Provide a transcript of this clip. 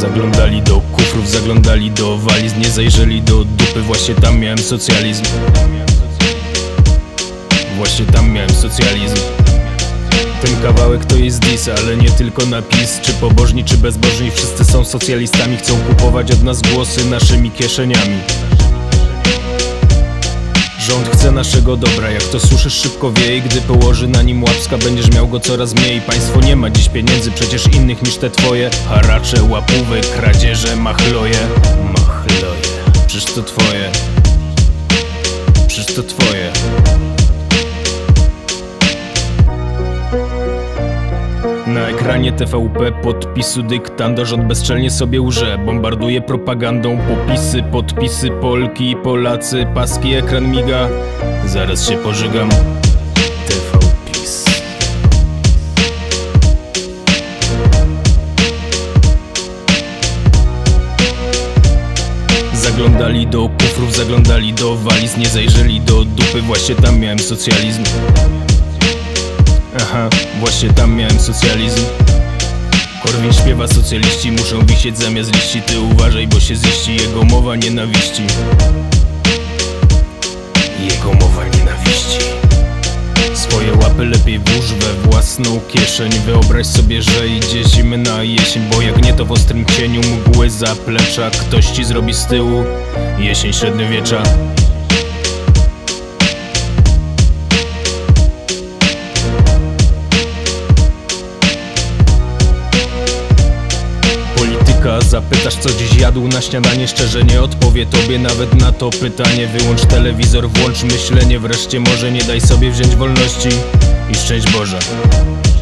Zaglądali do kufrów, zaglądali do waliz, nie zajrzeli do dupy. Właśnie tam miałem socjalizm. Właśnie tam miałem socjalizm. Ten kawałek to jest diss, ale nie tylko napis. Czy pobożni, czy bezbożni, wszyscy są socjalistami. Chcą kupować od nas głosy naszymi kieszeniami. Rząd chce naszego dobra, jak to słyszysz szybko wie. I gdy położy na nim łapska, będziesz miał go coraz mniej. Państwo nie ma dziś pieniędzy, przecież innych niż te twoje. Haracze, łapówy, kradzieże, machloje. Machloje, przecież to twoje. Przecież to twoje. Na ekranie TVP podpisu dyktanda. Rząd bezczelnie sobie łże, bombarduje propagandą. Popisy, podpisy, Polki i Polacy. Paski, ekran miga, zaraz się pożygam. TVPiS. Zaglądali do kufrów, zaglądali do waliz, nie zajrzeli do dupy. Właśnie tam miałem socjalizm. Aha, właśnie tam miałem socjalizm. Korwin śpiewa, socjaliści muszą wisieć zamiast liści. Ty uważaj, bo się ziści jego mowa nienawiści. Jego mowa nienawiści. Swoje łapy lepiej włóż we własną kieszeń. Wyobraź sobie, że idzie zimna jesień, bo jak nie to w ostrym cieniu mgły zaplecza ktoś ci zrobi z tyłu jesień średniowiecza. Zapytasz, co dziś jadł na śniadanie, szczerze nie odpowie tobie nawet na to pytanie. Wyłącz telewizor, włącz myślenie wreszcie, może nie daj sobie wziąć wolności i szczęść Boże.